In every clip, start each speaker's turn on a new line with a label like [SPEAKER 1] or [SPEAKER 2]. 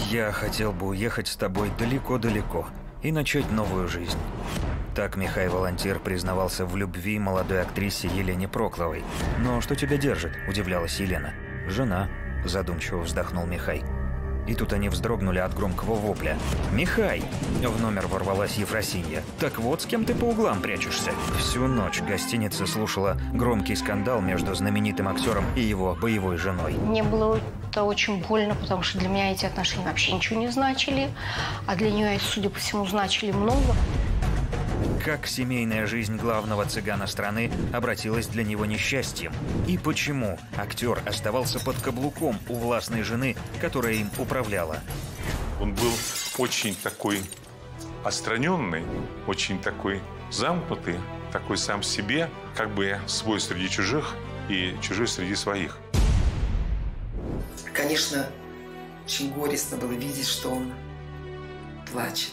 [SPEAKER 1] Я хотел бы уехать с тобой далеко-далеко и начать новую жизнь. Так Михай Волонтир признавался в любви молодой актрисе Елене Прокловой. «Но что тебя держит?» – удивлялась Елена. «Жена», – задумчиво вздохнул Михай. И тут они вздрогнули от громкого вопля. «Михай!» – в номер ворвалась Ефросинья. «Так вот, с кем ты по углам прячешься?» Всю ночь гостиница слушала громкий скандал между знаменитым актером и его боевой женой.
[SPEAKER 2] Мне было это очень больно, потому что для меня эти отношения вообще ничего не значили. А для нее, судя по всему, значили много.
[SPEAKER 1] Как семейная жизнь главного цыгана страны обратилась для него несчастьем? И почему актер оставался под каблуком у властной жены, которая им управляла?
[SPEAKER 3] Он был очень такой отстраненный, очень такой замкнутый, такой сам себе, как бы свой среди чужих и чужой среди своих.
[SPEAKER 4] Конечно, очень горестно было видеть, что он плачет.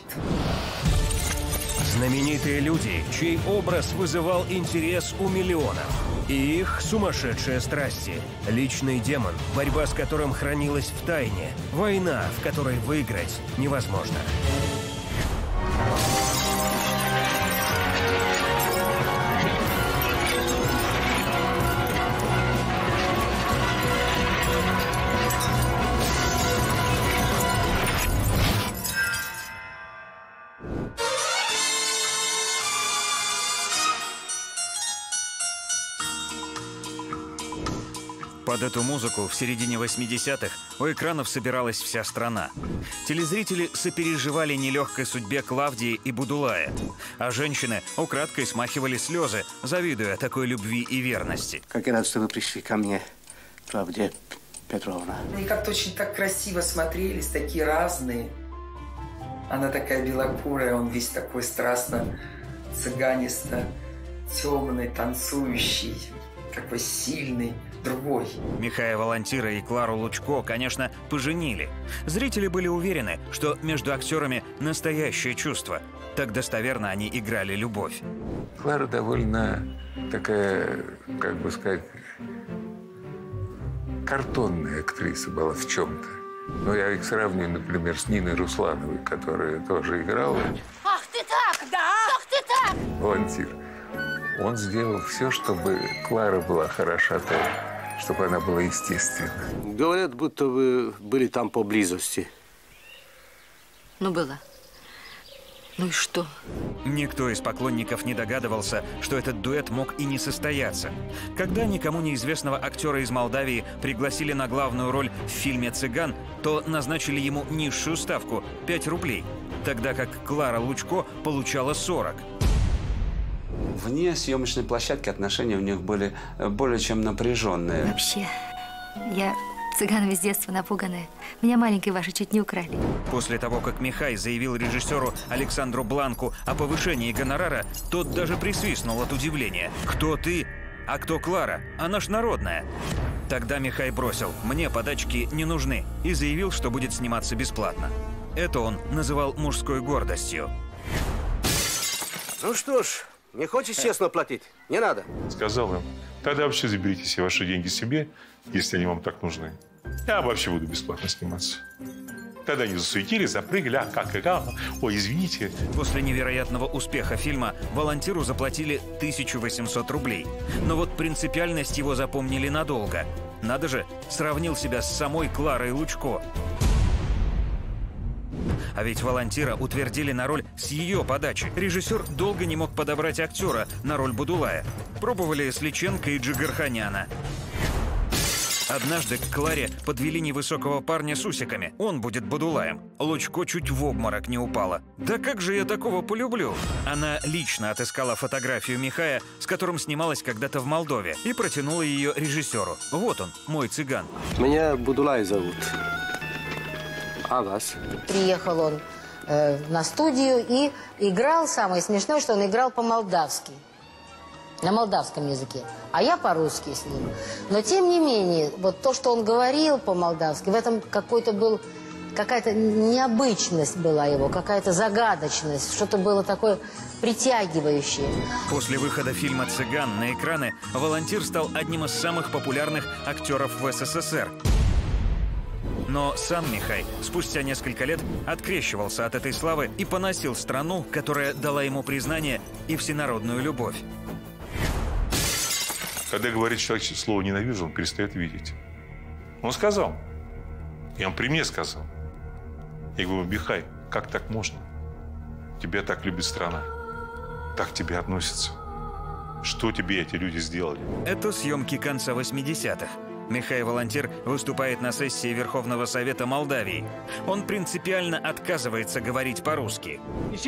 [SPEAKER 5] Знаменитые люди, чей образ вызывал интерес у миллионов. И их сумасшедшие страсти. Личный демон, борьба с которым хранилась в тайне. Война, в которой выиграть невозможно.
[SPEAKER 1] Под эту музыку в середине 80-х у экранов собиралась вся страна. Телезрители сопереживали нелегкой судьбе Клавдии и Будулая, а женщины украдкой смахивали слезы, завидуя такой любви и верности.
[SPEAKER 6] Как я рад, что вы пришли ко мне, Клавдия Петровна.
[SPEAKER 4] Они как-то очень так красиво смотрелись, такие разные. Она такая белокурая, он весь такой страстно цыганисто, темный, танцующий, такой сильный. Другой.
[SPEAKER 1] Михая Волонтира и Клару Лучко, конечно, поженили. Зрители были уверены, что между актерами настоящее чувство. Так достоверно они играли любовь.
[SPEAKER 7] Клара довольно такая, как бы сказать, картонная актриса была в чем-то. Но я их сравниваю, например, с Ниной Руслановой, которая тоже играла.
[SPEAKER 8] Ах ты так, да? Ах ты так!
[SPEAKER 7] Волонтир. Он сделал все, чтобы Клара была хороша так, чтобы она была естественна.
[SPEAKER 6] Говорят, будто вы были там поблизости.
[SPEAKER 8] Ну, было. Ну и что?
[SPEAKER 1] Никто из поклонников не догадывался, что этот дуэт мог и не состояться. Когда никому неизвестного актера из Молдавии пригласили на главную роль в фильме «Цыган», то назначили ему низшую ставку – 5 рублей, тогда как Клара Лучко получала 40.
[SPEAKER 9] Вне съемочной площадки отношения у них были более чем напряженные.
[SPEAKER 10] Вообще, я цыганами с детства напуганная. Меня маленькой ваши чуть не украли.
[SPEAKER 1] После того, как Михай заявил режиссеру Александру Бланку о повышении гонорара, тот даже присвистнул от удивления. «Кто ты? А кто Клара? Она ж народная». Тогда Михай бросил: «Мне подачки не нужны», и заявил, что будет сниматься бесплатно. Это он называл мужской гордостью.
[SPEAKER 6] Ну что ж, не хочешь честно платить? Не надо.
[SPEAKER 3] Сказал им: тогда вообще заберите все ваши деньги себе, если они вам так нужны. Я вообще буду бесплатно сниматься. Тогда они засуетились, запрыгали, ой, извините.
[SPEAKER 1] После невероятного успеха фильма Волонтиру заплатили 1800 рублей. Но вот принципиальность его запомнили надолго. Надо же, сравнил себя с самой Кларой Лучко. А ведь Волонтира утвердили на роль с ее подачи. Режиссер долго не мог подобрать актера на роль Будулая. Пробовали с Личенко и Джигарханяна. Однажды к Кларе подвели невысокого парня с усиками. Он будет Будулаем. Лучко чуть в обморок не упала. «Да как же я такого полюблю?» Она лично отыскала фотографию Михая, с которым снималась когда-то в Молдове, и протянула ее режиссеру. «Вот он, мой цыган».
[SPEAKER 6] Меня Будулай зовут. А вас?
[SPEAKER 11] Приехал он на студию и играл, самое смешное, что он играл по-молдавски. На молдавском языке, а я по-русски с ним. Но тем не менее, вот то, что он говорил по-молдавски, в этом какая-то необычность была его, какая-то загадочность, что-то было такое притягивающее.
[SPEAKER 1] После выхода фильма «Цыган» на экраны Волонтир стал одним из самых популярных актеров в СССР. Но сам Михай спустя несколько лет открещивался от этой славы и поносил страну, которая дала ему признание и всенародную любовь.
[SPEAKER 3] Когда говорит человек слово «ненавижу», он перестает видеть. Он сказал. И он при мне сказал. Я говорю: Михай, как так можно? Тебя так любит страна. Так к тебе относятся. Что тебе эти люди сделали?
[SPEAKER 1] Это съемки конца 80-х. Михай Волонтир выступает на сессии Верховного Совета Молдавии. Он принципиально отказывается говорить по-русски.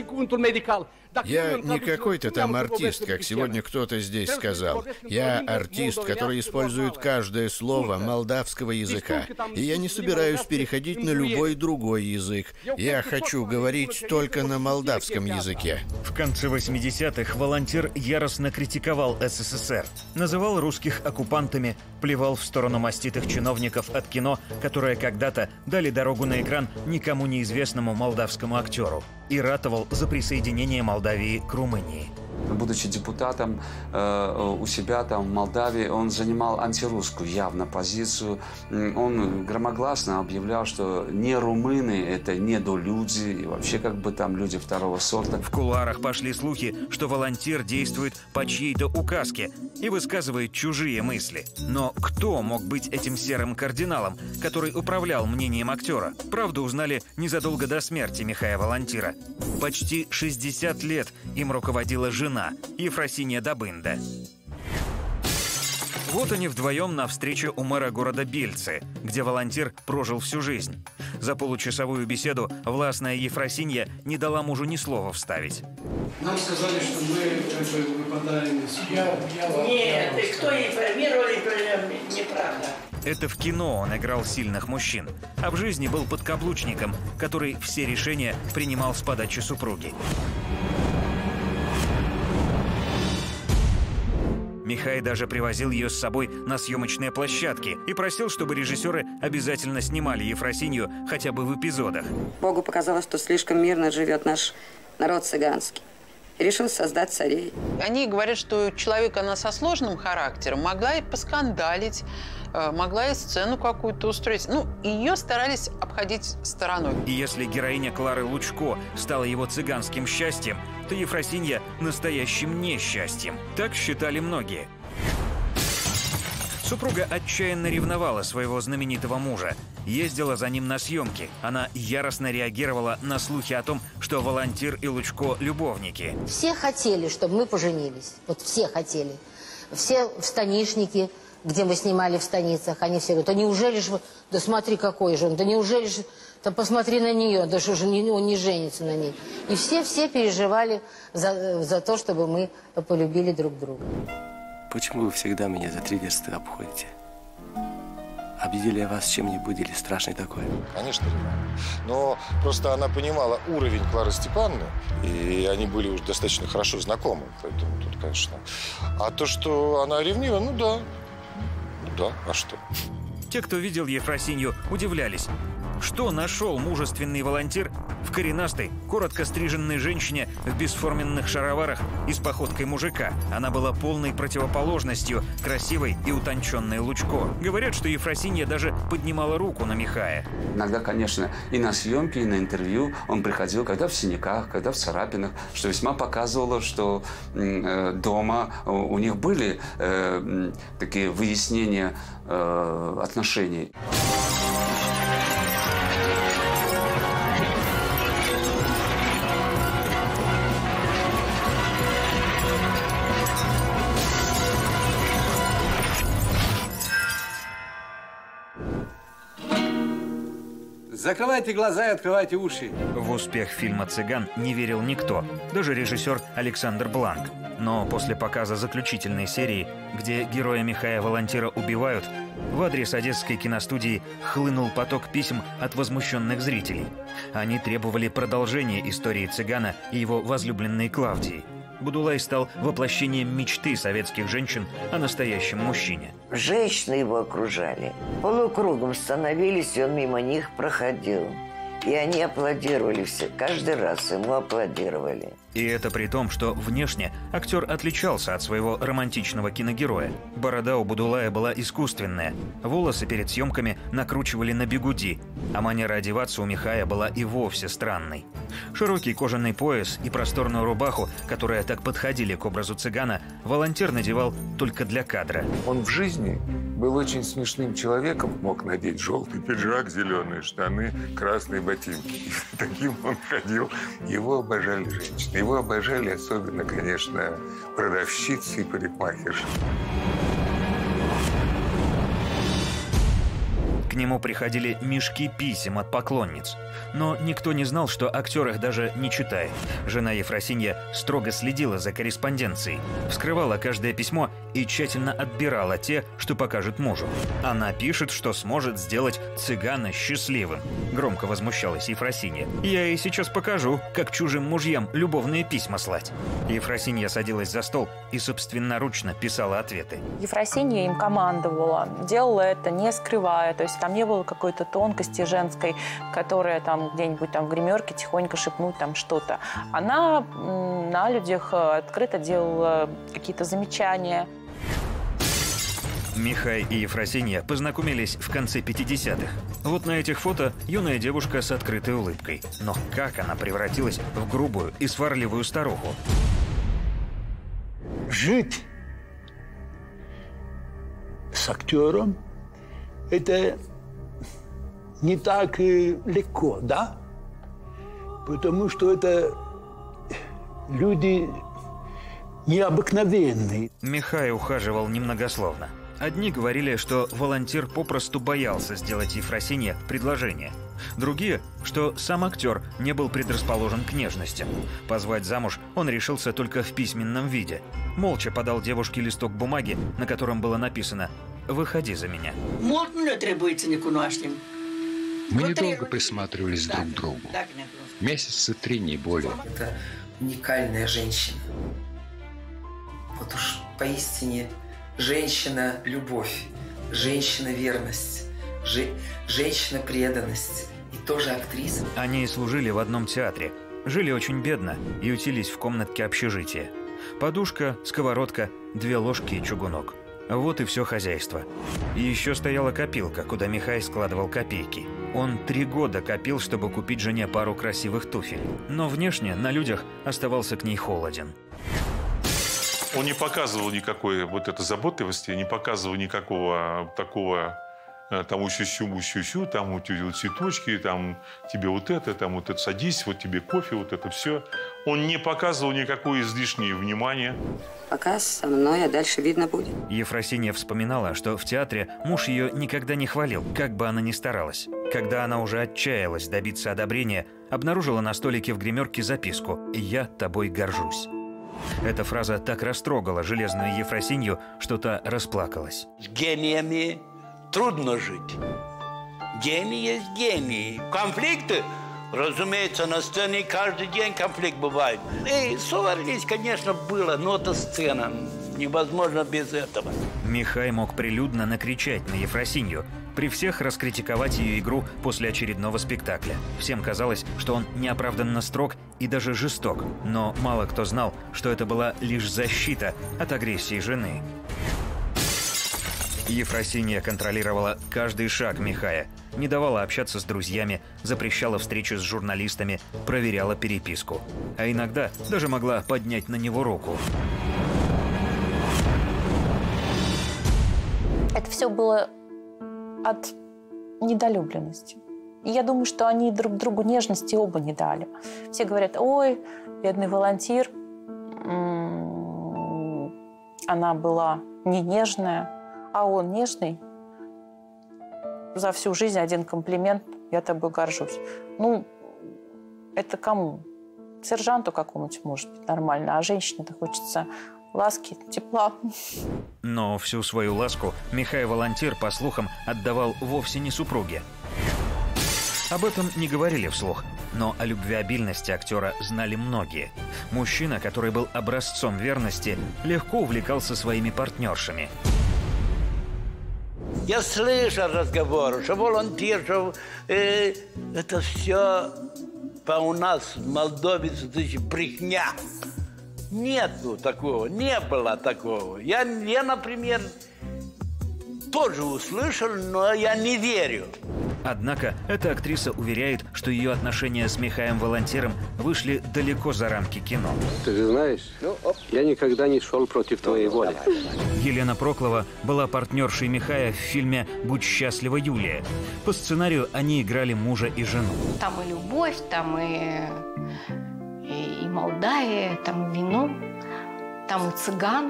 [SPEAKER 12] Я не какой-то там артист, как сегодня кто-то здесь сказал. Я артист, который использует каждое слово молдавского языка. И я не собираюсь переходить на любой другой язык. Я хочу говорить только на молдавском языке.
[SPEAKER 1] В конце 80-х Волонтир яростно критиковал СССР. Называл русских оккупантами, плевал в сторону маститых чиновников от кино, которые когда-то дали дорогу на экран никому неизвестному молдавскому актеру. И ратовал за присоединение Молдавии к Румынии.
[SPEAKER 9] Будучи депутатом у себя там в Молдавии, он занимал антирусскую явно позицию. Он громогласно объявлял, что не румыны – это недолюди, и вообще как бы там люди второго сорта.
[SPEAKER 1] В кулуарах пошли слухи, что Волонтир действует по чьей-то указке и высказывает чужие мысли. Но кто мог быть этим серым кардиналом, который управлял мнением актера? Правду узнали незадолго до смерти Михая Волонтира. Почти 60 лет им руководила жена Ефросинья Добында. Вот они вдвоем на встрече у мэра города Бельцы, где Волонтир прожил всю жизнь. За получасовую беседу властная Ефросинья не дала мужу ни слова вставить.
[SPEAKER 13] Нам сказали, что мы выпадаем из...
[SPEAKER 14] Нет, и кто информировали, неправда.
[SPEAKER 1] Это в кино он играл сильных мужчин, а в жизни был подкаблучником, который все решения принимал с подачи супруги. Михай даже привозил ее с собой на съемочные площадки и просил, чтобы режиссеры обязательно снимали Ефросинью хотя бы в эпизодах.
[SPEAKER 15] Богу показалось, что слишком мирно живет наш народ цыганский. И решил создать царей.
[SPEAKER 16] Они говорят, что человек, она со сложным характером, могла и поскандалить, могла и сцену какую-то устроить. Ну, ее старались обходить стороной.
[SPEAKER 1] И если героиня Клары Лучко стала его цыганским счастьем, то Ефросинья – настоящим несчастьем. Так считали многие. Супруга отчаянно ревновала своего знаменитого мужа. Ездила за ним на съемки. Она яростно реагировала на слухи о том, что Волонтир и Лучко – любовники.
[SPEAKER 11] Все хотели, чтобы мы поженились. Вот все хотели. Все в станишнике, где мы снимали в станицах, они все говорят: да неужели же, да смотри, какой же он, да неужели же, да посмотри на нее, да что же он не женится на ней. И все переживали за то, чтобы мы полюбили друг друга.
[SPEAKER 17] Почему вы всегда меня за 3 версты обходите? Обидели я вас чем-нибудь или страшный такой?
[SPEAKER 18] Конечно, ревновала. Но просто она понимала уровень Клары Степановны, и они были уже достаточно хорошо знакомы. Поэтому тут, конечно... А то, что она ревнива, ну да. Ну да, а что?
[SPEAKER 1] Те, кто видел Ефросинью, удивлялись. Что нашел мужественный Волонтир в коренастой, коротко стриженной женщине в бесформенных шароварах и с походкой мужика? Она была полной противоположностью красивой и утонченной Лучко. Говорят, что Ефросинья даже поднимала руку на Михая.
[SPEAKER 9] Иногда, конечно, и на съемки, и на интервью он приходил, когда в синяках, когда в царапинах, что весьма показывало, что дома у них были такие выяснения отношений.
[SPEAKER 6] Закрывайте глаза и открывайте уши.
[SPEAKER 1] В успех фильма «Цыган» не верил никто, даже режиссер Александр Бланк. Но после показа заключительной серии, где героя Михая Волонтира убивают, в адрес одесской киностудии хлынул поток писем от возмущенных зрителей. Они требовали продолжения истории «Цыгана» и его возлюбленной Клавдии. Будулай стал воплощением мечты советских женщин о настоящем мужчине.
[SPEAKER 19] Женщины его окружали. Полукругом становились, и он мимо них проходил. И они аплодировали все. Каждый раз ему аплодировали.
[SPEAKER 1] И это при том, что внешне актер отличался от своего романтичного киногероя. Борода у Будулая была искусственная, волосы перед съемками накручивали на бигуди, а манера одеваться у Михая была и вовсе странной. Широкий кожаный пояс и просторную рубаху, которые так подходили к образу цыгана, волонтер надевал только для кадра.
[SPEAKER 7] Он в жизни был очень смешным человеком, мог надеть желтый пиджак, зеленые штаны, красные ботинки. И таким он ходил. Его обожали женщины. Его обожали особенно, конечно, продавщицы и парикмахерши.
[SPEAKER 1] К нему приходили мешки писем от поклонниц. Но никто не знал, что актер их даже не читает. Жена Ефросинья строго следила за корреспонденцией, вскрывала каждое письмо и тщательно отбирала те, что покажет мужу. Она пишет, что сможет сделать цыгана счастливым. Громко возмущалась Ефросинья. Я ей сейчас покажу, как чужим мужьям любовные письма слать. Ефросинья садилась за стол и собственноручно писала ответы.
[SPEAKER 20] Ефросинья им командовала, делала это не скрывая, то есть там не было какой-то тонкости женской, которая там где-нибудь там в гримерке тихонько шепнуть там что-то. Она на людях открыто делала какие-то замечания.
[SPEAKER 1] Михай и Ефросинья познакомились в конце 50-х. Вот на этих фото юная девушка с открытой улыбкой. Но как она превратилась в грубую и сварливую старуху?
[SPEAKER 21] Жить с актером – это не так легко, да? Потому что это люди необыкновенные.
[SPEAKER 1] Михай ухаживал немногословно. Одни говорили, что волонтер попросту боялся сделать Ефросинье предложение. Другие, что сам актер не был предрасположен к нежностям. Позвать замуж он решился только в письменном виде. Молча подал девушке листок бумаги, на котором было написано «Выходи за меня».
[SPEAKER 22] Мы недолго присматривались друг к другу. Месяца 3, не более.
[SPEAKER 4] Это уникальная женщина. Вот уж поистине женщина-любовь, женщина-верность, женщина-преданность и тоже актриса.
[SPEAKER 1] Они служили в одном театре, жили очень бедно и ютились в комнатке общежития. Подушка, сковородка, 2 ложки и чугунок. Вот и все хозяйство. И еще стояла копилка, куда Михай складывал копейки. Он 3 года копил, чтобы купить жене пару красивых туфель. Но внешне на людях оставался к ней холоден.
[SPEAKER 3] Он не показывал никакой вот этой заботливости, не показывал никакого такого, там усю-сю, там вот цветочки, там тебе вот это, садись, вот тебе кофе, вот это все. Он не показывал никакое излишнее внимание.
[SPEAKER 15] Пока со мной, а дальше видно будет.
[SPEAKER 1] Ефросинья вспоминала, что в театре муж ее никогда не хвалил, как бы она ни старалась. Когда она уже отчаялась добиться одобрения, обнаружила на столике в гримерке записку «Я тобой горжусь». Эта фраза так растрогала железную Ефросинью, что та расплакалась.
[SPEAKER 21] С гениями трудно жить. Гений есть гений. Конфликты, разумеется, на сцене каждый день конфликт бывает. И ссорились, конечно, было, но это сцена. Невозможно без этого.
[SPEAKER 1] Михай мог прилюдно накричать на Ефросинью, при всех раскритиковать ее игру после очередного спектакля. Всем казалось, что он неоправданно строг и даже жесток, но мало кто знал, что это была лишь защита от агрессии жены. Ефросинья контролировала каждый шаг Михая, не давала общаться с друзьями, запрещала встречи с журналистами, проверяла переписку. А иногда даже могла поднять на него руку.
[SPEAKER 20] Это все было от недолюбленности. И я думаю, что они друг другу нежности оба не дали. Все говорят: ой, бедный волонтер, она была не нежная, а он нежный. За всю жизнь один комплимент: я тобой горжусь. Ну, это кому? Сержанту какому-нибудь, может быть, нормально, а женщине-то хочется ласки, тепла.
[SPEAKER 1] Но всю свою ласку Михай волонтер, по слухам, отдавал вовсе не супруге. Об этом не говорили вслух, но о любвеобильности актера знали многие. Мужчина, который был образцом верности, легко увлекался своими партнершами.
[SPEAKER 21] Я слышал разговор, что волонтер, что это все у нас в Молдове это брехня. Нету такого, не было такого. Я, например, тоже услышал, но я не верю.
[SPEAKER 1] Однако эта актриса уверяет, что ее отношения с Михаем Волонтером вышли далеко за рамки кино.
[SPEAKER 17] Ты же знаешь, я никогда не шел против твоей воли.
[SPEAKER 1] Елена Проклова была партнершей Михая в фильме «Будь счастлива, Юлия». По сценарию они играли мужа и жену.
[SPEAKER 2] Там и любовь, там и Молдавия, там и вино, там и цыган.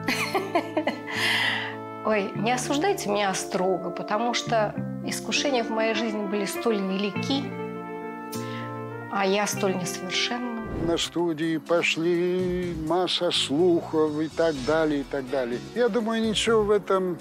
[SPEAKER 2] Ой, не осуждайте меня строго, потому что искушения в моей жизни были столь велики, а я столь несовершенна.
[SPEAKER 5] На студии пошли масса слухов и так далее, и так далее. Я думаю, ничего в этом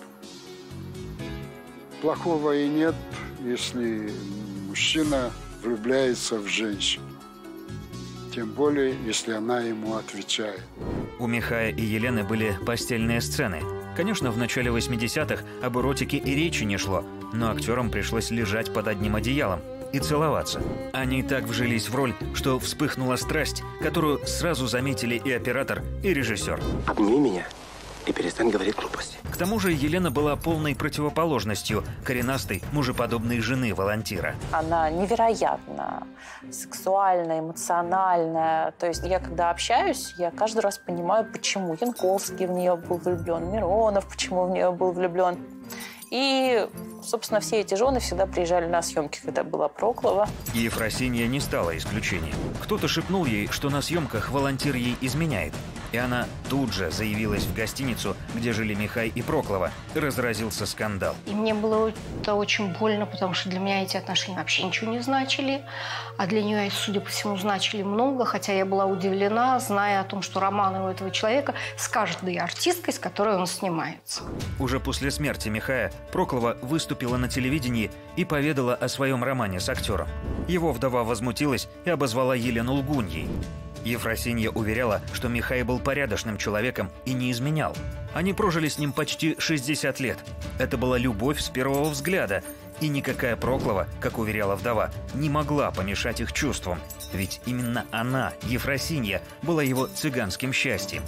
[SPEAKER 5] плохого и нет, если мужчина влюбляется в женщину. Тем более, если она ему отвечает.
[SPEAKER 1] У Михая и Елены были постельные сцены. Конечно, в начале 80-х об эротике и речи не шло, но актерам пришлось лежать под одним одеялом и целоваться. Они так вжились в роль, что вспыхнула страсть, которую сразу заметили и оператор, и режиссер.
[SPEAKER 17] Обними меня и перестань говорить глупости.
[SPEAKER 1] К тому же Елена была полной противоположностью коренастой, мужеподобной жены Волонтира.
[SPEAKER 20] Она невероятно сексуальная, эмоциональная. То есть я, когда общаюсь, я каждый раз понимаю, почему Янковский в нее был влюблен, Миронов почему в нее был влюблен. И, собственно, все эти жены всегда приезжали на съемки, когда была Проклова.
[SPEAKER 1] И Ефросинья не стала исключением. Кто-то шепнул ей, что на съемках Волонтир ей изменяет. И она тут же заявилась в гостиницу, где жили Михай и Проклова. Разразился скандал.
[SPEAKER 2] И мне было это очень больно, потому что для меня эти отношения вообще ничего не значили. А для нее, судя по всему, значили много. Хотя я была удивлена, зная о том, что роман у этого человека с каждой артисткой, с которой он снимается.
[SPEAKER 1] Уже после смерти Михая Проклова выступила на телевидении и поведала о своем романе с актером. Его вдова возмутилась и обозвала Елену лгуньей. Ефросинья уверяла, что Михай был порядочным человеком и не изменял. Они прожили с ним почти 60 лет. Это была любовь с первого взгляда. И никакая Проклова, как уверяла вдова, не могла помешать их чувствам. Ведь именно она, Ефросинья, была его цыганским счастьем.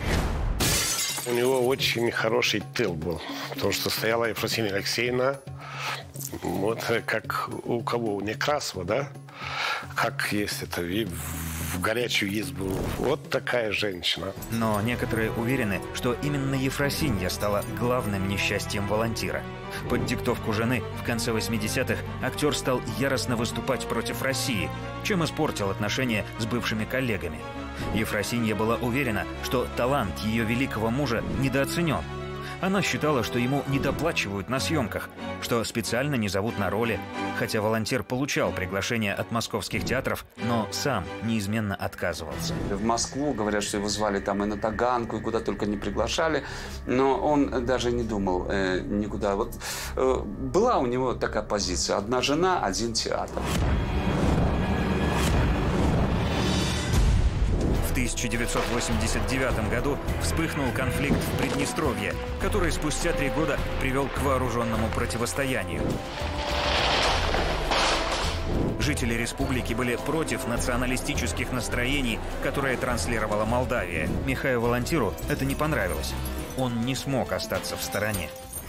[SPEAKER 23] У него очень хороший тыл был, потому что стояла Ефросинья Алексеевна, вот как у кого, у Некрасова, да? Как есть это, в горячую избу. Вот такая женщина.
[SPEAKER 1] Но некоторые уверены, что именно Ефросинья стала главным несчастьем Волонтира. Под диктовку жены в конце 80-х актер стал яростно выступать против России, чем испортил отношения с бывшими коллегами. Ефросинья была уверена, что талант ее великого мужа недооценен. Она считала, что ему недоплачивают на съемках, что специально не зовут на роли, хотя Волонтир получал приглашения от московских театров, но сам неизменно отказывался.
[SPEAKER 9] В Москву, говорят, что его звали там и на Таганку, и куда только не приглашали, но он даже не думал никуда. Вот, была у него такая позиция: одна жена, один театр.
[SPEAKER 1] В 1989 году вспыхнул конфликт в Приднестровье, который спустя 3 года привел к вооруженному противостоянию. Жители республики были против националистических настроений, которые транслировала Молдавия. Михаю Волонтиру это не понравилось. Он не смог остаться в стороне.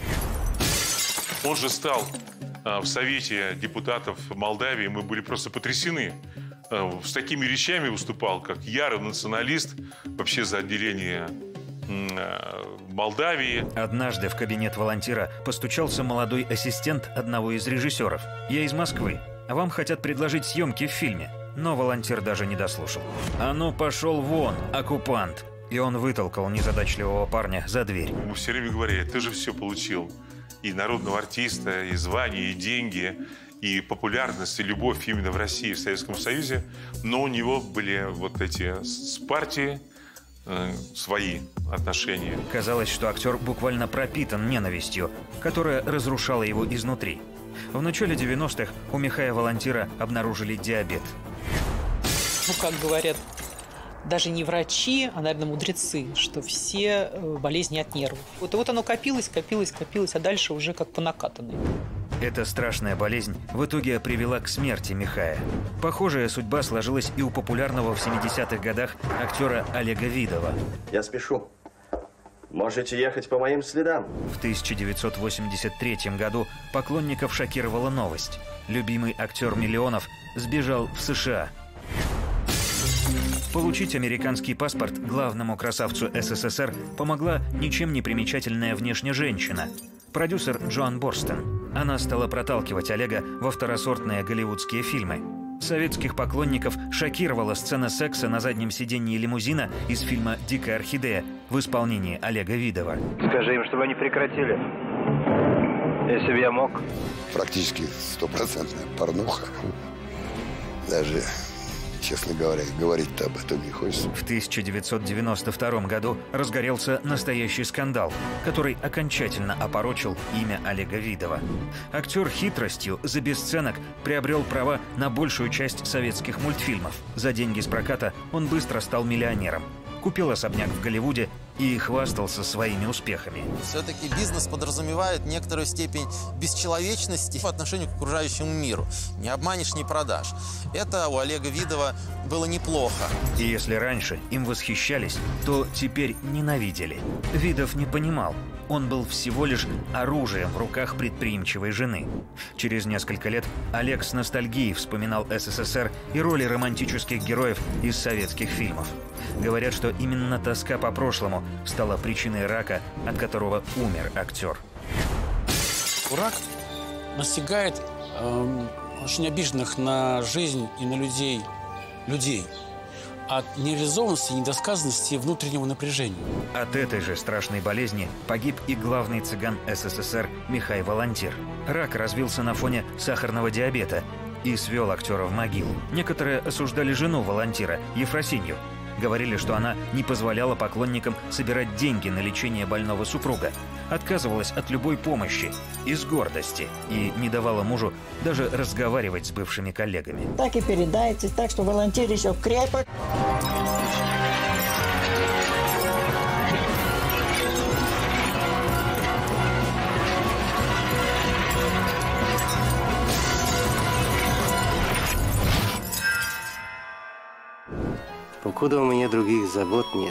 [SPEAKER 3] Он же стал в Совете депутатов Молдавии, мы были просто потрясены. С такими речами выступал, как ярый националист, вообще за отделение Молдавии.
[SPEAKER 1] Однажды в кабинет Волонтира постучался молодой ассистент одного из режиссеров. «Я из Москвы. Вам хотят предложить съемки в фильме». Но Волонтир даже не дослушал. «А ну, пошел вон, оккупант!» И он вытолкал незадачливого парня за дверь.
[SPEAKER 3] Мы все время говорили: ты же все получил. И народного артиста, и звания, и деньги, и популярность, и любовь именно в России, в Советском Союзе. Но у него были вот эти с партией свои отношения.
[SPEAKER 1] Казалось, что актер буквально пропитан ненавистью, которая разрушала его изнутри. В начале 90-х у Михая Волонтира обнаружили диабет.
[SPEAKER 24] Ну, как говорят, даже не врачи, а, наверное, мудрецы, что все болезни от нервов. Вот оно копилось, а дальше уже как по накатанной.
[SPEAKER 1] Эта страшная болезнь в итоге привела к смерти Михая. Похожая судьба сложилась и у популярного в 70-х годах актера Олега Видова.
[SPEAKER 8] Я спешу. Можете ехать по моим следам.
[SPEAKER 1] В 1983 году поклонников шокировала новость. Любимый актер миллионов сбежал в США. Получить американский паспорт главному красавцу СССР помогла ничем не примечательная внешне женщина. Продюсер Джоан Борстен. Она стала проталкивать Олега во второсортные голливудские фильмы. Советских поклонников шокировала сцена секса на заднем сиденье лимузина из фильма «Дикая орхидея» в исполнении Олега Видова.
[SPEAKER 8] Скажи им, чтобы они прекратили. Если бы я мог.
[SPEAKER 10] Практически стопроцентная порнуха. Даже, честно говоря, говорить-то об этом не хочется.
[SPEAKER 1] В 1992 году разгорелся настоящий скандал, который окончательно опорочил имя Олега Видова. Актер хитростью за бесценок приобрел права на большую часть советских мультфильмов. За деньги с проката он быстро стал миллионером. Купил особняк в Голливуде и хвастался своими успехами.
[SPEAKER 12] Все-таки бизнес подразумевает некоторую степень бесчеловечности по отношению к окружающему миру. Не обманешь, не продашь. Это у Олега Видова было неплохо.
[SPEAKER 1] И если раньше им восхищались, то теперь ненавидели. Видов не понимал. Он был всего лишь оружием в руках предприимчивой жены. Через несколько лет Олег с ностальгией вспоминал СССР и роли романтических героев из советских фильмов. Говорят, что именно тоска по прошлому стала причиной рака, от которого умер актер.
[SPEAKER 13] Рак настигает очень обиженных на жизнь и на людей от нереализованности, недосказанности и внутреннего напряжения.
[SPEAKER 1] От этой же страшной болезни погиб и главный цыган СССР Михай Волонтир. Рак развился на фоне сахарного диабета и свел актера в могилу. Некоторые осуждали жену Волонтира, Ефросинью. Говорили, что она не позволяла поклонникам собирать деньги на лечение больного супруга, отказывалась от любой помощи из гордости и не давала мужу даже разговаривать с бывшими коллегами.
[SPEAKER 25] Так и передайте, так что Волонтир еще крепок.
[SPEAKER 17] Покуда у меня других забот нет,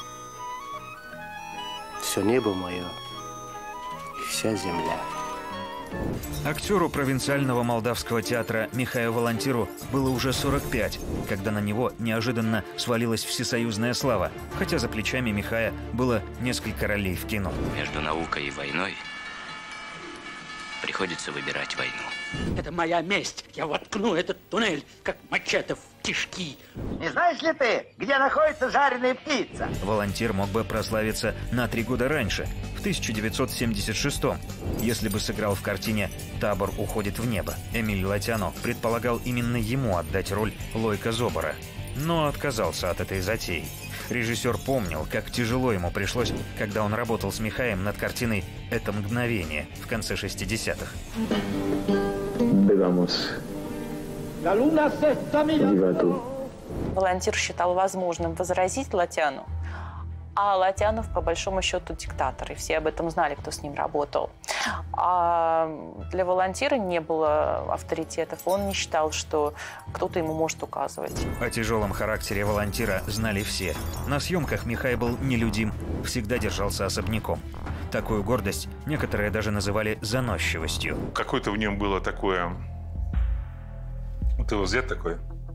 [SPEAKER 17] все небо мое и вся земля.
[SPEAKER 1] Актеру провинциального молдавского театра Михаю Волонтиру было уже 45, когда на него неожиданно свалилась всесоюзная слава, хотя за плечами Михая было несколько ролей в кино.
[SPEAKER 26] Между наукой и войной приходится выбирать войну.
[SPEAKER 14] Это моя месть. Я воткну этот туннель, как мачете в кишки.
[SPEAKER 27] Не знаешь ли ты, где находится жареная птица?
[SPEAKER 1] Волонтир мог бы прославиться на 3 года раньше, в 1976-м, если бы сыграл в картине «Табор уходит в небо». Эмиль Латяно предполагал именно ему отдать роль Лойка Зобора, но отказался от этой затеи. Режиссер помнил, как тяжело ему пришлось, когда он работал с Михаем над картиной «Это мгновение» в конце 60-х.
[SPEAKER 20] Волонтир считал возможным возразить Латяну, а Латянов, по большому счету, диктатор, и все об этом знали, кто с ним работал. А для Волонтира не было авторитетов, он не считал, что кто-то ему может указывать.
[SPEAKER 1] О тяжелом характере Волонтира знали все. На съемках Михай был нелюдим, всегда держался особняком. Такую гордость некоторые даже называли заносчивостью.
[SPEAKER 3] Какое-то в нем было такое... Вот его взять такое...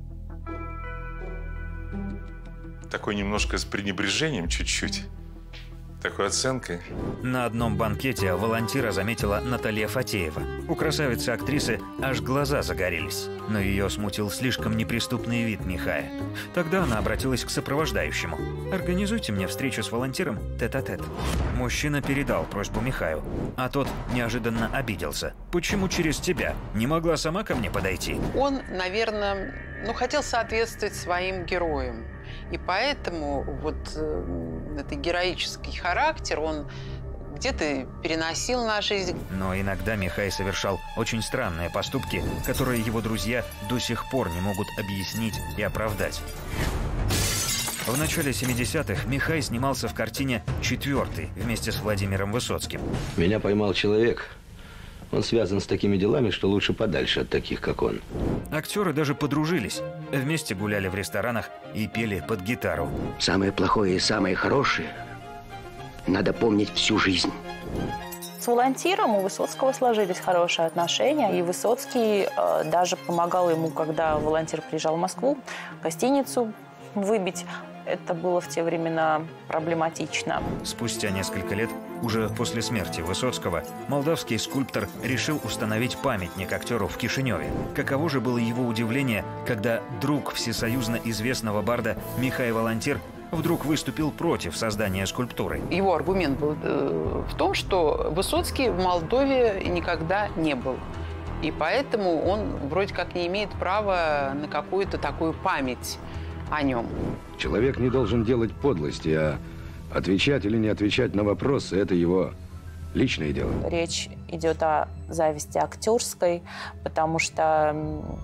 [SPEAKER 3] Такой немножко с пренебрежением чуть-чуть. Такой оценкой.
[SPEAKER 1] На одном банкете Волонтира заметила Наталья Фатеева. У красавицы-актрисы аж глаза загорелись. Но ее смутил слишком неприступный вид Михая. Тогда она обратилась к сопровождающему. «Организуйте мне встречу с Волонтиром тет-а-тет». Мужчина передал просьбу Михаю, а тот неожиданно обиделся. «Почему через тебя? Не могла сама ко мне подойти?»
[SPEAKER 16] Он, наверное, хотел соответствовать своим героям. И поэтому вот этот героический характер он где-то переносил на жизнь.
[SPEAKER 1] Но иногда Михай совершал очень странные поступки, которые его друзья до сих пор не могут объяснить и оправдать. В начале 70-х Михай снимался в картине «Четвертый» вместе с Владимиром Высоцким.
[SPEAKER 28] Меня поймал человек.
[SPEAKER 4] Он связан с такими делами, что лучше подальше от таких, как он.
[SPEAKER 1] Актеры даже подружились. Вместе гуляли в ресторанах и пели под гитару.
[SPEAKER 4] Самое плохое и самое хорошее надо помнить всю жизнь.
[SPEAKER 20] С Волонтиром у Высоцкого сложились хорошие отношения. И Высоцкий даже помогал ему, когда Волонтир приезжал в Москву, гостиницу выбить. Это было в те времена проблематично.
[SPEAKER 1] Спустя несколько лет, уже после смерти Высоцкого, молдавский скульптор решил установить памятник актеру в Кишиневе. Каково же было его удивление, когда друг всесоюзно известного барда Михай Волонтир вдруг выступил против создания скульптуры.
[SPEAKER 16] Его аргумент был в том, что Высоцкий в Молдове никогда не был. И поэтому он вроде как не имеет права на какую-то такую память о нем.
[SPEAKER 4] Человек не должен делать подлости, а отвечать или не отвечать на вопросы – это его личное дело.
[SPEAKER 20] Речь идет о зависти актерской, потому что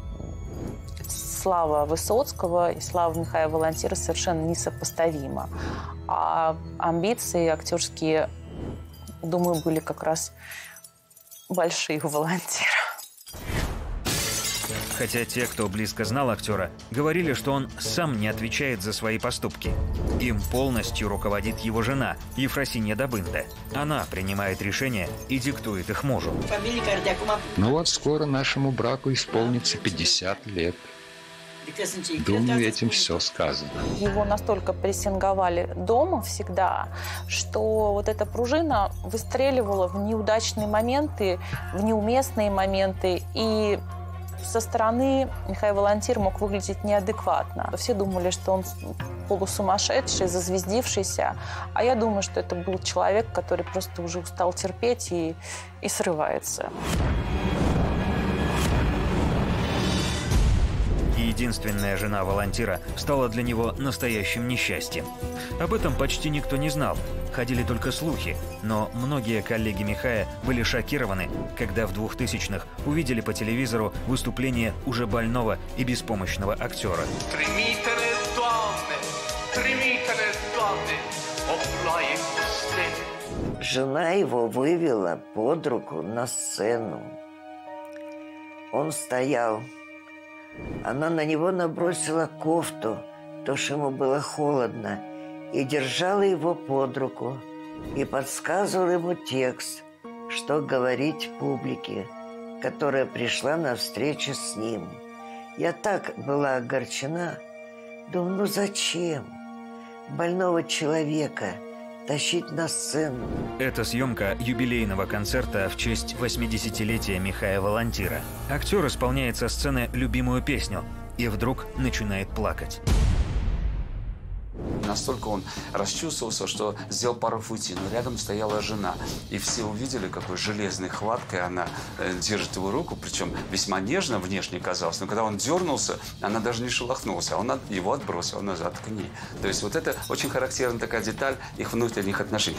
[SPEAKER 20] слава Высоцкого и слава Михаила Волонтира совершенно несопоставима. А амбиции актерские, думаю, были как раз большие у Волонтира.
[SPEAKER 1] Хотя те, кто близко знал актера, говорили, что он сам не отвечает за свои поступки. Им полностью руководит его жена, Ефросинья Добында. Она принимает решения и диктует их мужу.
[SPEAKER 6] Ну вот, скоро нашему браку исполнится 50 лет. Думаю, этим все сказано.
[SPEAKER 20] Его настолько прессинговали дома всегда, что вот эта пружина выстреливала в неудачные моменты, в неуместные моменты. И со стороны Михаил Волонтир мог выглядеть неадекватно. Все думали, что он полусумасшедший, зазвездившийся. А я думаю, что это был человек, который просто уже устал терпеть и срывается.
[SPEAKER 1] Единственная жена Волонтира стала для него настоящим несчастьем. Об этом почти никто не знал. Ходили только слухи, но многие коллеги Михая были шокированы, когда в 2000-х увидели по телевизору выступление уже больного и беспомощного актера.
[SPEAKER 7] Жена его вывела под руку на сцену. Он стоял. Она на него набросила кофту, то, что ему было холодно, и держала его под руку, и подсказывала ему текст, что говорить публике, которая пришла на встречу с ним. Я так была огорчена. Думаю, ну зачем больного человека тащить на сцену?
[SPEAKER 1] Это съемка юбилейного концерта в честь 80-летия Михая Волонтира. Актер исполняет со сцены любимую песню и вдруг начинает плакать.
[SPEAKER 9] Настолько он расчувствовался, что сделал порыв уйти. Но рядом стояла жена. И все увидели, какой железной хваткой она держит его руку. Причем весьма нежно внешне казалось. Но когда он дернулся, она даже не шелохнулась. А он его отбросил назад к ней. То есть вот это очень характерная такая деталь их внутренних отношений.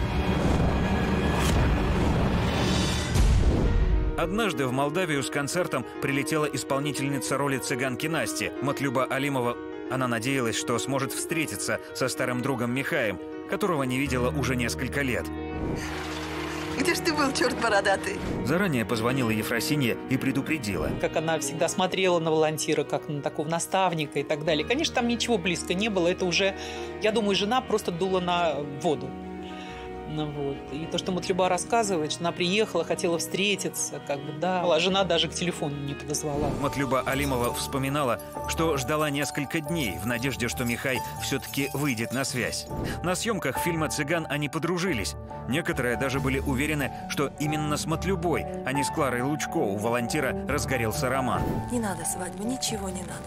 [SPEAKER 1] Однажды в Молдавию с концертом прилетела исполнительница роли цыганки Насти, Матлюба Алимова. Она надеялась, что сможет встретиться со старым другом Михаем, которого не видела уже несколько лет.
[SPEAKER 11] Где ж ты был, черт бородатый?
[SPEAKER 1] Заранее позвонила Ефросинья и предупредила.
[SPEAKER 24] Как она всегда смотрела на Волонтира, как на такого наставника и так далее. Конечно, там ничего близко не было. Это уже, я думаю, жена просто дула на воду. Ну, вот. И то, что Матлюба рассказывает, что она приехала, хотела встретиться, как бы, да. А жена даже к телефону не подозвала.
[SPEAKER 1] Матлюба Алимова вспоминала, что ждала несколько дней в надежде, что Михай все-таки выйдет на связь. На съемках фильма «Цыган» они подружились. Некоторые даже были уверены, что именно с Матлюбой, а не с Кларой Лучко, у Волонтира разгорелся роман.
[SPEAKER 11] Не надо свадьбы, ничего не надо.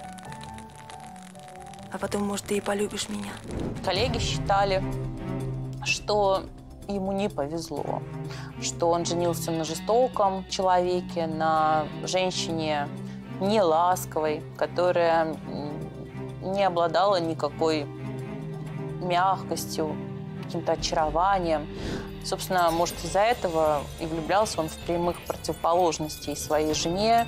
[SPEAKER 11] А потом, может, ты и полюбишь меня.
[SPEAKER 20] Коллеги считали, что ему не повезло, что он женился на жестоком человеке, на женщине неласковой, которая не обладала никакой мягкостью, каким-то очарованием. Собственно, может, из-за этого и влюблялся он в прямых противоположностей своей жене,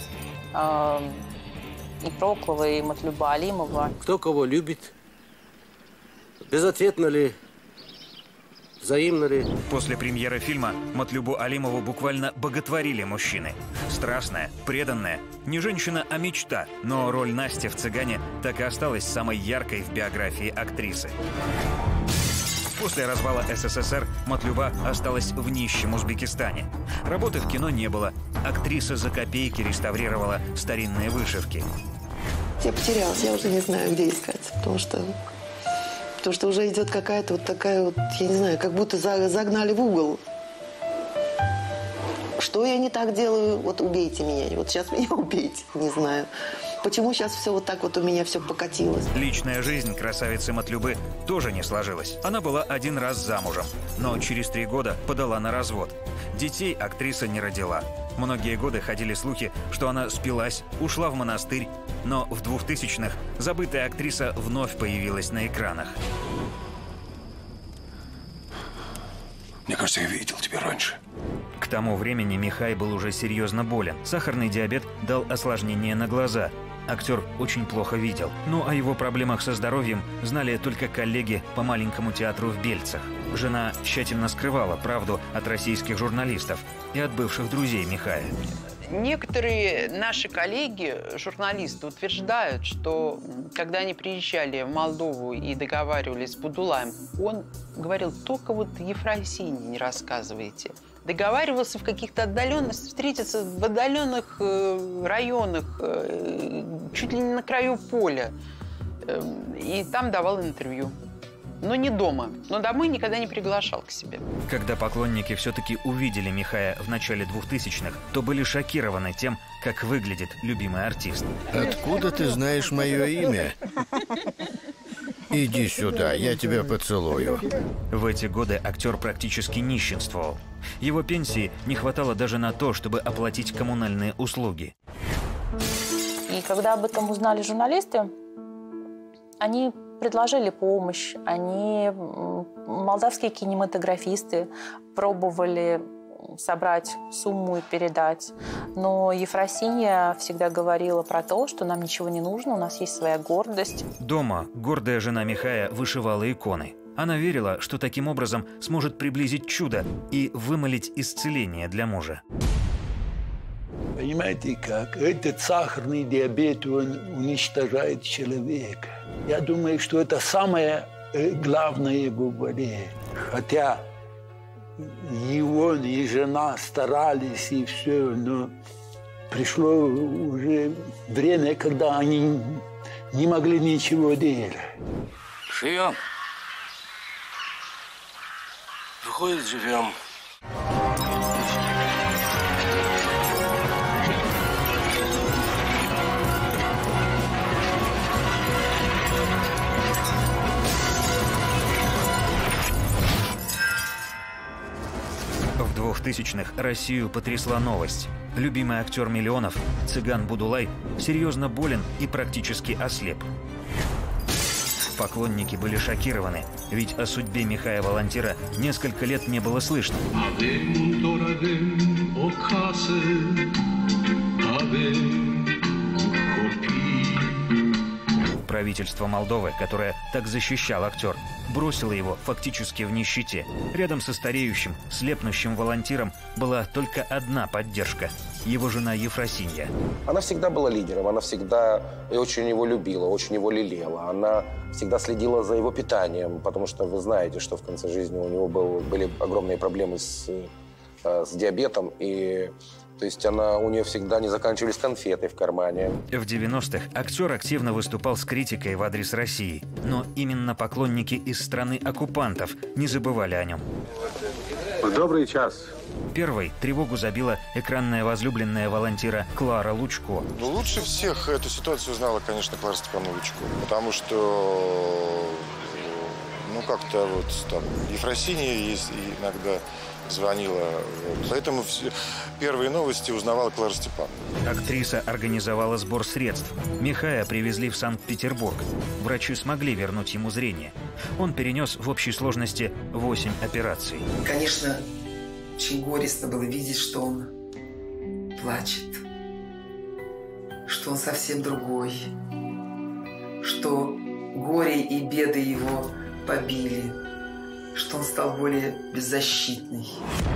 [SPEAKER 20] и Проклова, и Матлюба Алимова.
[SPEAKER 17] Кто кого любит? Безответно ли
[SPEAKER 2] Взаимно ли?
[SPEAKER 1] После премьеры фильма Матлюбу Алимову буквально боготворили мужчины. Страстная, преданная, не женщина, а мечта. Но роль Насти в «Цыгане» так и осталась самой яркой в биографии актрисы. После развала СССР Матлюба осталась в нищем Узбекистане. Работы в кино не было. Актриса за копейки реставрировала старинные вышивки.
[SPEAKER 5] Я потерялась, я уже не знаю, где искать, потому что уже идет какая-то вот такая вот, я не знаю, как будто загнали в угол. Что я не так делаю? Вот убейте меня. Вот сейчас меня убейте. Не знаю. Почему сейчас все вот так вот у меня все покатилось?
[SPEAKER 1] Личная жизнь красавицы Матлюбы тоже не сложилась. Она была один раз замужем, но через 3 года подала на развод. Детей актриса не родила. Многие годы ходили слухи, что она спилась, ушла в монастырь, но в 2000-х забытая актриса вновь появилась на экранах.
[SPEAKER 15] Мне кажется, я видел тебя раньше.
[SPEAKER 1] К тому времени Михай был уже серьезно болен. Сахарный диабет дал осложнение на глаза. Актер очень плохо видел. Но о его проблемах со здоровьем знали только коллеги по маленькому театру в Бельцах. Жена тщательно скрывала правду от российских журналистов и от бывших друзей Михая.
[SPEAKER 16] Некоторые наши коллеги, журналисты, утверждают, что когда они приезжали в Молдову и договаривались с Будулаем, он говорил: только вот Ефросинье не рассказывайте. Договаривался в каких-то отдаленных, встретиться в отдаленных районах, чуть ли не на краю поля. И там давал интервью. Но не дома. Но домой никогда не приглашал к себе.
[SPEAKER 1] Когда поклонники все-таки увидели Михая в начале 2000-х, то были шокированы тем, как выглядит любимый артист.
[SPEAKER 18] Откуда ты знаешь мое имя? Иди сюда, я тебя поцелую.
[SPEAKER 1] В эти годы актер практически нищенствовал. Его пенсии не хватало даже на то, чтобы оплатить коммунальные услуги.
[SPEAKER 20] И когда об этом узнали журналисты, они предложили помощь. Молдавские кинематографисты пробовали собрать сумму и передать. Но Ефросинья всегда говорила про то, что нам ничего не нужно, у нас есть своя гордость.
[SPEAKER 1] Дома гордая жена Михая вышивала иконы. Она верила, что таким образом сможет приблизить чудо и вымолить исцеление для мужа.
[SPEAKER 19] Понимаете как? Этот сахарный диабет, он уничтожает человека. Я думаю, что это самое главное его болезнь. Хотя и он, и жена старались, и все, но пришло уже время, когда они не могли ничего делать.
[SPEAKER 2] Живем. Выходит, живем.
[SPEAKER 1] В 2000-х Россию потрясла новость. Любимый актер миллионов, цыган Будулай, серьезно болен и практически ослеп. Поклонники были шокированы, ведь о судьбе Михая Волонтира несколько лет не было слышно. Правительство Молдовы, которое так защищал актер, бросило его фактически в нищете. Рядом со стареющим, слепнущим волонтером была только одна поддержка – его жена Ефросинья.
[SPEAKER 21] Она всегда была лидером, она всегда и очень его любила, очень его лелеяла. Она всегда следила за его питанием, потому что вы знаете, что в конце жизни у него были огромные проблемы с диабетом, и то есть у нее всегда не заканчивались конфеты в кармане.
[SPEAKER 1] В 90-х актер активно выступал с критикой в адрес России. Но именно поклонники из страны оккупантов не забывали о нем.
[SPEAKER 21] Добрый час.
[SPEAKER 1] Первой тревогу забила экранная возлюбленная волонтера Клара Лучко.
[SPEAKER 22] Ну, лучше всех эту ситуацию знала, конечно, Клара Степановна Лучко. Потому что, как-то вот там Ефросинья есть иногда звонила. Вот. Поэтому первые новости узнавала Клара Степановна.
[SPEAKER 1] Актриса организовала сбор средств. Михая привезли в Санкт-Петербург. Врачи смогли вернуть ему зрение. Он перенес в общей сложности 8 операций.
[SPEAKER 28] Конечно, очень горестно было видеть, что он плачет, что он совсем другой, что горе и беды его побили. что он стал более беззащитный.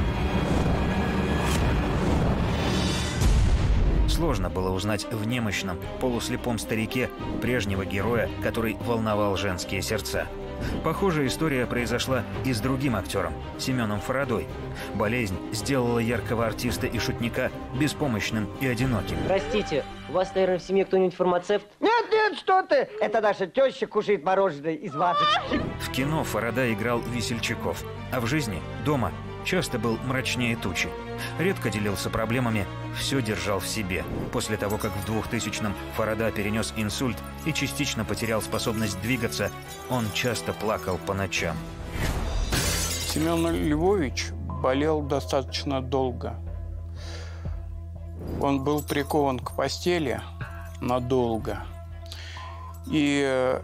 [SPEAKER 1] Сложно было узнать в немощном, полуслепом старике прежнего героя, который волновал женские сердца. Похожая история произошла и с другим актером, Семеном Фарадой. Болезнь сделала яркого артиста и шутника беспомощным и одиноким.
[SPEAKER 8] Простите, у вас, наверное, в семье кто-нибудь фармацевт?
[SPEAKER 10] Нет, что ты! Это наша теща кушает мороженое из вазочки.
[SPEAKER 1] В кино Фарадай играл весельчаков, а в жизни, дома, часто был мрачнее тучи. Редко делился проблемами, все держал в себе. После того, как в 2000-м Фарадай перенес инсульт и частично потерял способность двигаться, он часто плакал по ночам.
[SPEAKER 12] Семен Львович болел достаточно долго. Он был прикован к постели надолго. И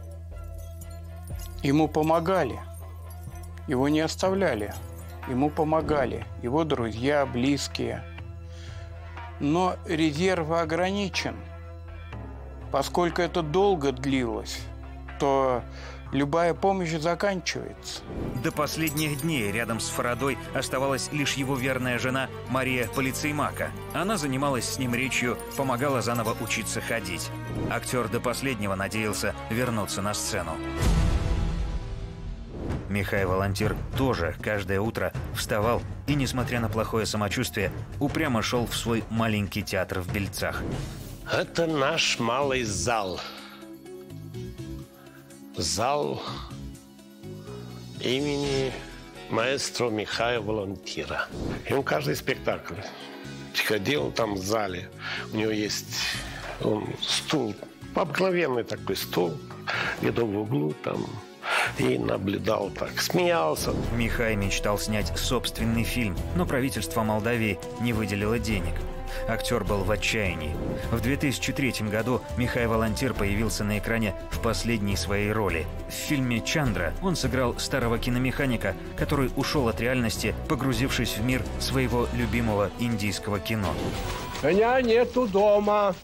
[SPEAKER 12] ему помогали, его не оставляли. Ему помогали его друзья, близкие. Но резерв ограничен. Поскольку это долго длилось, то любая помощь заканчивается.
[SPEAKER 1] До последних дней рядом с Фарадой оставалась лишь его верная жена Мария Полицеймака. Она занималась с ним речью, помогала заново учиться ходить. Актер до последнего надеялся вернуться на сцену. Михай Волонтир тоже каждое утро вставал и, несмотря на плохое самочувствие, упрямо шел в свой маленький театр в Бельцах.
[SPEAKER 13] Это наш малый зал. Зал имени маэстро Михая Волонтира. И он каждый спектакль ходил там в зале. У него есть стул, обыкновенный такой стул, где-то в углу там. И наблюдал так, смеялся.
[SPEAKER 1] Михай мечтал снять собственный фильм, но правительство Молдавии не выделило денег. Актер был в отчаянии. В 2003 году Михай Волонтир появился на экране в последней своей роли. В фильме «Чандра» он сыграл старого киномеханика, который ушел от реальности, погрузившись в мир своего любимого индийского кино.
[SPEAKER 14] Меня нету дома.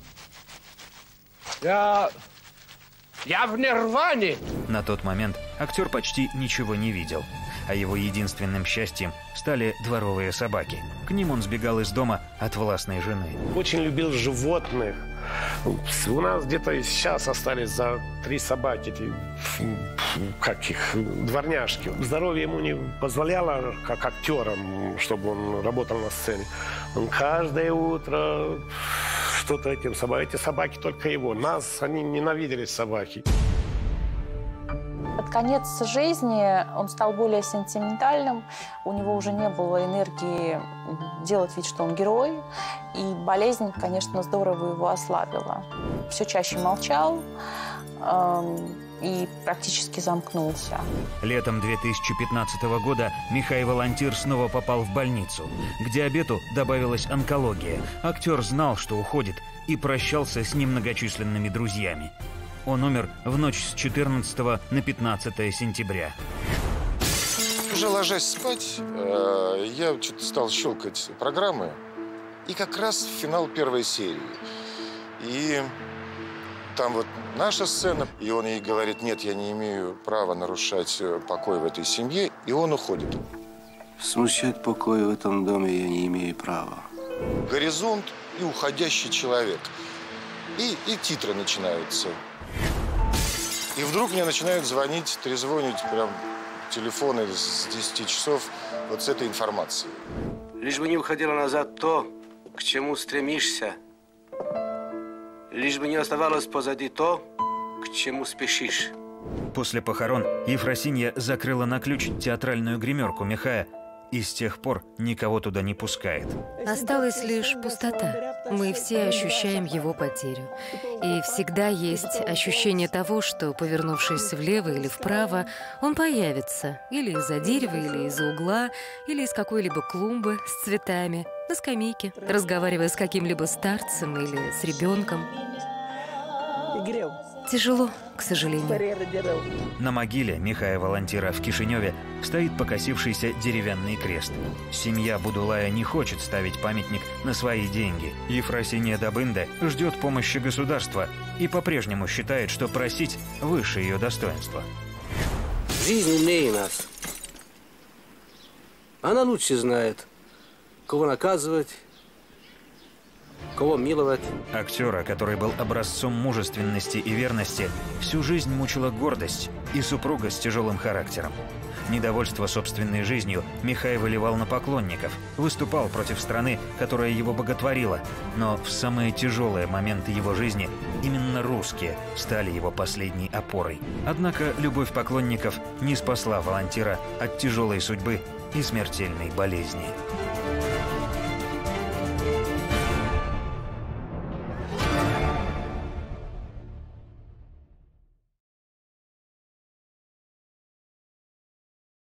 [SPEAKER 14] Я в Нирване!
[SPEAKER 1] На тот момент актер почти ничего не видел, а его единственным счастьем стали дворовые собаки. К ним он сбегал из дома от властной жены.
[SPEAKER 13] Очень любил животных. У нас где-то сейчас остались за 3 собаки, как их, дворняжки. Здоровье ему не позволяло, как актерам, чтобы он работал на сцене. Он каждое утро что-то этим собакам. Эти собаки только его. Нас они ненавидели, собаки.
[SPEAKER 20] Под конец жизни он стал более сентиментальным. У него уже не было энергии делать вид, что он герой. И болезнь, конечно, здорово его ослабила. Все чаще молчал и практически замкнулся.
[SPEAKER 1] Летом 2015 года Михай Волонтир снова попал в больницу. К диабету добавилась онкология. Актер знал, что уходит, и прощался с немногочисленными друзьями. Он умер в ночь с 14 на 15 сентября.
[SPEAKER 22] Уже ложась спать, я что-то стал щелкать программы. И как раз финал первой серии. И там вот наша сцена, и он ей говорит: нет, я не имею права нарушать покой в этой семье, и он уходит.
[SPEAKER 17] Смущать покой в этом доме я не имею права.
[SPEAKER 22] Горизонт и уходящий человек. И титры начинаются. И вдруг мне начинают звонить, трезвонить прям телефоны с 10 часов вот с этой информацией.
[SPEAKER 17] Лишь бы не уходило назад то, к чему стремишься. Лишь бы не оставалось позади то, к чему спешишь.
[SPEAKER 1] После похорон Ефросинья закрыла на ключ театральную гримерку Михая и с тех пор никого туда не пускает.
[SPEAKER 23] Осталась лишь пустота. Мы все ощущаем его потерю. И всегда есть ощущение того, что, повернувшись влево или вправо, он появится или из-за дерева, или из-за угла, или из какой-либо клумбы с цветами, на скамейке, разговаривая с каким-либо старцем или с ребенком. Тяжело, к сожалению.
[SPEAKER 1] На могиле Михая Волонтира в Кишиневе стоит покосившийся деревянный крест. Семья Будулая не хочет ставить памятник на свои деньги. Ефросинья Добында ждет помощи государства и по-прежнему считает, что просить выше ее достоинства.
[SPEAKER 17] Жизнь умнее нас. Она лучше знает, кого наказывать, кого миловать.
[SPEAKER 1] Актера, который был образцом мужественности и верности, всю жизнь мучила гордость и супруга с тяжелым характером. Недовольство собственной жизнью Михай выливал на поклонников, выступал против страны, которая его боготворила. Но в самые тяжелые моменты его жизни именно русские стали его последней опорой. Однако любовь поклонников не спасла волонтера от тяжелой судьбы и смертельной болезни.